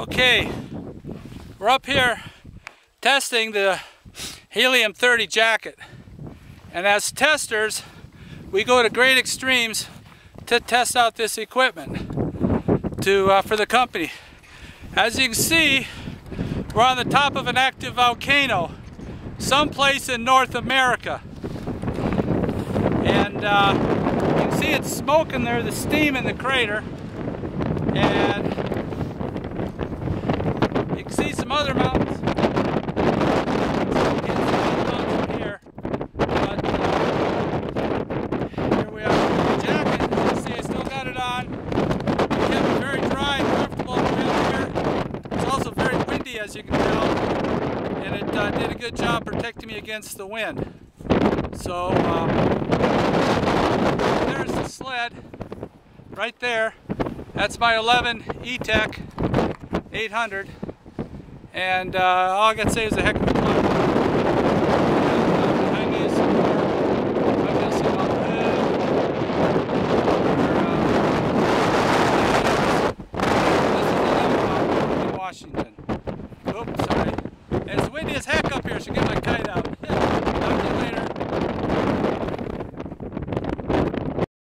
Okay, we're up here testing the Helium 30 jacket, and as testers we go to great extremes to test out this equipment for the company. As you can see, we're on the top of an active volcano someplace in North America, and you can see it's smoking there, the steam in the crater, and you can see some other mountains. Here, but here we are. The jacket, as you can see, I still got it on. Kept it very dry and comfortable around here. It's also very windy, as you can tell, and it did a good job protecting me against the wind. So there's the sled right there. That's my 11 E-Tech 800, and all I got to say is a heck of a climb.